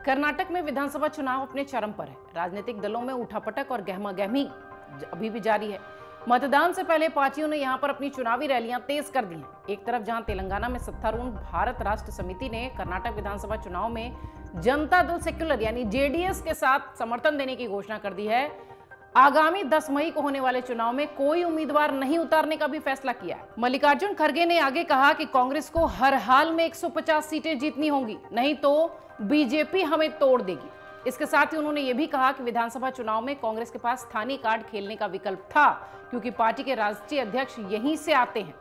कर्नाटक में विधानसभा चुनाव अपने चरम पर है। राजनीतिक दलों में उठापटक और गहमागहमी अभी भी जारी है। मतदान से पहले पार्टियों ने यहां पर अपनी चुनावी रैलियां तेज कर दी हैं। एक तरफ जहां तेलंगाना में सत्तारूढ़ भारत राष्ट्र समिति ने कर्नाटक विधानसभा चुनाव में जनता दल सेक्युलर यानी जेडीएस के साथ समर्थन देने की घोषणा कर दी है। आगामी 10 मई को होने वाले चुनाव में कोई उम्मीदवार नहीं उतारने का भी फैसला किया है। मल्लिकार्जुन खड़गे ने आगे कहा कि कांग्रेस को हर हाल में 150 सीटें जीतनी होंगी, नहीं तो बीजेपी हमें तोड़ देगी। इसके साथ ही उन्होंने ये भी कहा कि विधानसभा चुनाव में कांग्रेस के पास स्थानीय कार्ड खेलने का विकल्प था, क्योंकि पार्टी के राष्ट्रीय अध्यक्ष यहीं से आते हैं,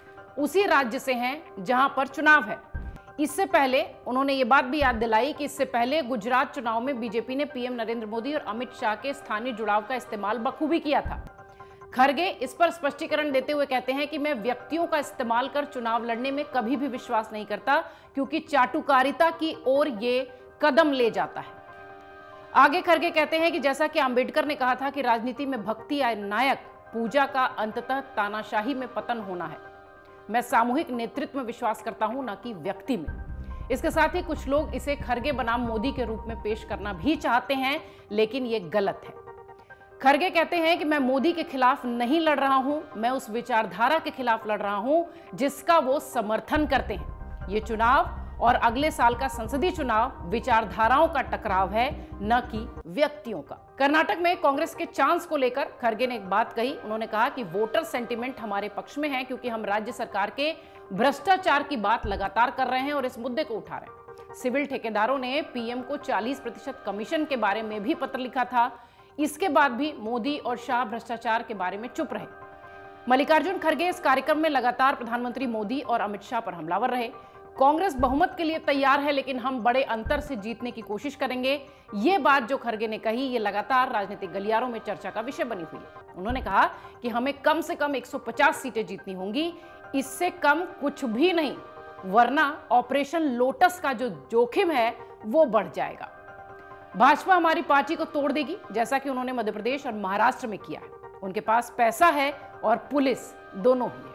उसी राज्य से हैं जहां पर चुनाव है। इससे पहले उन्होंने ये बात भी याद दिलाई कि इससे पहले गुजरात चुनाव में बीजेपी ने पीएम नरेंद्र मोदी और अमित शाह के स्थानीय जुड़ाव का इस्तेमाल बखूबी किया था। खड़गे इस पर स्पष्टीकरण देते हुए कहते हैं कि मैं व्यक्तियों का इस्तेमाल कर चुनाव लड़ने में कभी भी विश्वास नहीं करता, क्योंकि चाटुकारिता की ओर ये कदम ले जाता है। आगे खड़गे कहते हैं कि जैसा कि अंबेडकर ने कहा था कि राजनीति में भक्ति या नायक पूजा का अंततः तानाशाही में पतन होना है, मैं सामूहिक नेतृत्व में विश्वास करता हूं, न कि व्यक्ति में। इसके साथ ही कुछ लोग इसे खड़गे बनाम मोदी के रूप में पेश करना भी चाहते हैं, लेकिन यह गलत है। खड़गे कहते हैं कि मैं मोदी के खिलाफ नहीं लड़ रहा हूं, मैं उस विचारधारा के खिलाफ लड़ रहा हूं जिसका वो समर्थन करते हैं। ये चुनाव और अगले साल का संसदीय चुनाव विचारधाराओं का टकराव है, न कि व्यक्तियों का। कर्नाटक में कांग्रेस के चांस को लेकर खड़गे ने एक बात कही। उन्होंने कहा कि वोटर सेंटीमेंट हमारे पक्ष में है, क्योंकि हम राज्य सरकार के भ्रष्टाचार की बात लगातार कर रहे हैं और इस मुद्दे को उठा रहे हैं। सिविल ठेकेदारों ने पीएम को 40% कमीशन के बारे में भी पत्र लिखा था। इसके बाद भी मोदी और शाह भ्रष्टाचार के बारे में चुप रहे। मल्लिकार्जुन खड़गे इस कार्यक्रम में लगातार प्रधानमंत्री मोदी और अमित शाह पर हमलावर रहे। कांग्रेस बहुमत के लिए तैयार है, लेकिन हम बड़े अंतर से जीतने की कोशिश करेंगे। ये बात जो खड़गे ने कही, ये लगातार राजनीतिक गलियारों में चर्चा का विषय बनी हुई है। उन्होंने कहा कि हमें कम से कम 150 सीटें जीतनी होंगी, इससे कम कुछ भी नहीं, वरना ऑपरेशन लोटस का जो जोखिम है वो बढ़ जाएगा। भाजपा हमारी पार्टी को तोड़ देगी, जैसा कि उन्होंने मध्य प्रदेश और महाराष्ट्र में किया है। उनके पास पैसा है और पुलिस दोनों ही है।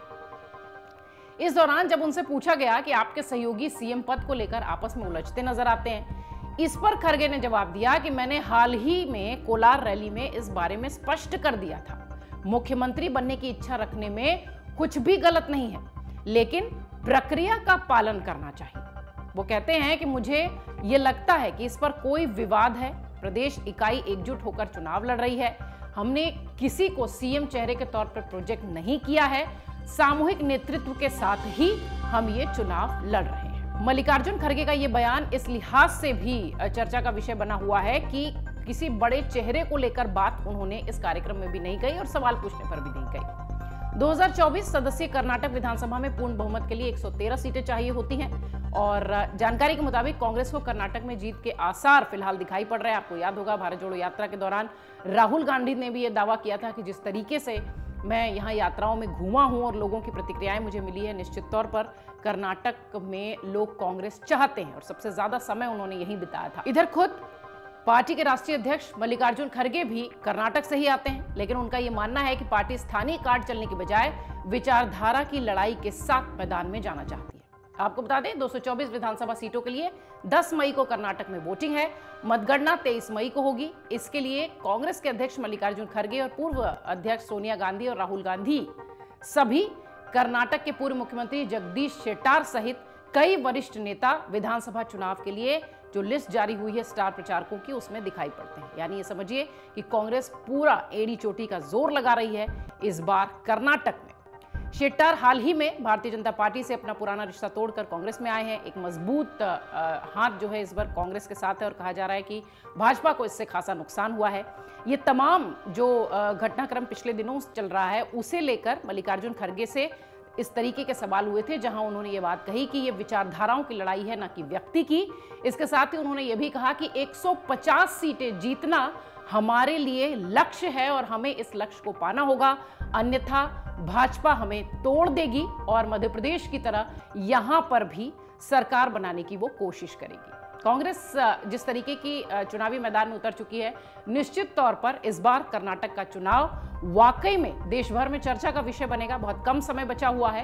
इस दौरान जब उनसे पूछा गया कि आपके सहयोगी सीएम पद को लेकर आपस में उलझते नजर आते हैं, इस पर खड़गे ने जवाब दिया कि मैंने हाल ही में कोलार रैली में इस बारे में स्पष्ट कर दिया था। मुख्यमंत्री बनने की इच्छा रखने में कुछ भी गलत नहीं है, लेकिन प्रक्रिया का पालन करना चाहिए। वो कहते हैं कि मुझे ये लगता है कि इस पर कोई विवाद है। प्रदेश इकाई एकजुट होकर चुनाव लड़ रही है। हमने किसी को सीएम चेहरे के तौर पर प्रोजेक्ट नहीं किया है। सामूहिक नेतृत्व के साथ ही हम ये चुनाव लड़ रहे हैं। मल्लिकार्जुन खड़गे का ये बयान इस लिहाज से भी चर्चा का विषय बना हुआ है कि किसी बड़े चेहरे को लेकर बात उन्होंने इस कार्यक्रम में भी नहीं कही और सवाल पूछने पर भी नहीं कही। 2024 सदस्यीय कर्नाटक विधानसभा में पूर्ण बहुमत के लिए 113 सीटें चाहिए होती हैं और जानकारी के मुताबिक कांग्रेस को कर्नाटक में जीत के आसार फिलहाल दिखाई पड़ रहे हैं। आपको याद होगा, भारत जोड़ो यात्रा के दौरान राहुल गांधी ने भी ये दावा किया था कि जिस तरीके से मैं यहाँ यात्राओं में घूमा हूँ और लोगों की प्रतिक्रियाएं मुझे मिली है, निश्चित तौर पर कर्नाटक में लोग कांग्रेस चाहते हैं और सबसे ज्यादा समय उन्होंने यहीं बिताया था। इधर खुद पार्टी के राष्ट्रीय अध्यक्ष मल्लिकार्जुन खड़गे भी कर्नाटक से ही आते हैं, लेकिन उनका यह मानना है कि पार्टी स्थानीय कार्ड चलने की बजाय विचारधारा की लड़ाई के साथ मैदान में जाना चाहती है। आपको बता दें, 224 विधानसभा सीटों के लिए 10 मई को कर्नाटक में वोटिंग है। मतगणना 23 मई को होगी। इसके लिए कांग्रेस के अध्यक्ष मल्लिकार्जुन खड़गे और पूर्व अध्यक्ष सोनिया गांधी और राहुल गांधी सभी, कर्नाटक के पूर्व मुख्यमंत्री जगदीश शेट्टार सहित कई वरिष्ठ नेता विधानसभा चुनाव के लिए जो लिस्ट जारी हुई है स्टार प्रचारकों की, उसमें दिखाई पड़ते हैं। यानी ये समझिए कि कांग्रेस पूरा एड़ी चोटी का जोर लगा रही है इस बार कर्नाटक में। शेट्टार हाल ही में भारतीय जनता पार्टी से अपना पुराना रिश्ता तोड़कर कांग्रेस में आए हैं। एक मजबूत हाथ जो है इस बार कांग्रेस के साथ है और कहा जा रहा है कि भाजपा को इससे खासा नुकसान हुआ है। ये तमाम जो घटनाक्रम पिछले दिनों चल रहा है, उसे लेकर मल्लिकार्जुन खड़गे से इस तरीके के सवाल हुए थे, जहां उन्होंने ये बात कही कि ये विचारधाराओं की लड़ाई है, न कि व्यक्ति की। इसके साथ ही उन्होंने ये भी कहा कि 150 सीटें जीतना हमारे लिए लक्ष्य है और हमें इस लक्ष्य को पाना होगा, अन्यथा भाजपा हमें तोड़ देगी और मध्य प्रदेश की तरह यहां पर भी सरकार बनाने की वो कोशिश करेगी। कांग्रेस जिस तरीके की चुनावी मैदान में उतर चुकी है, निश्चित तौर पर इस बार कर्नाटक का चुनाव वाकई में देश भर में चर्चा का विषय बनेगा। बहुत कम समय बचा हुआ है।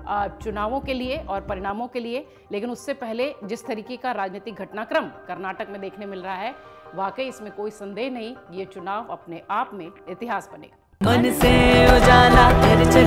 चुनावों के लिए और परिणामों के लिए, लेकिन उससे पहले जिस तरीके का राजनीतिक घटनाक्रम कर्नाटक में देखने मिल रहा है, वाकई इसमें कोई संदेह नहीं, ये चुनाव अपने आप में इतिहास बनेगा। मन से उजाला कर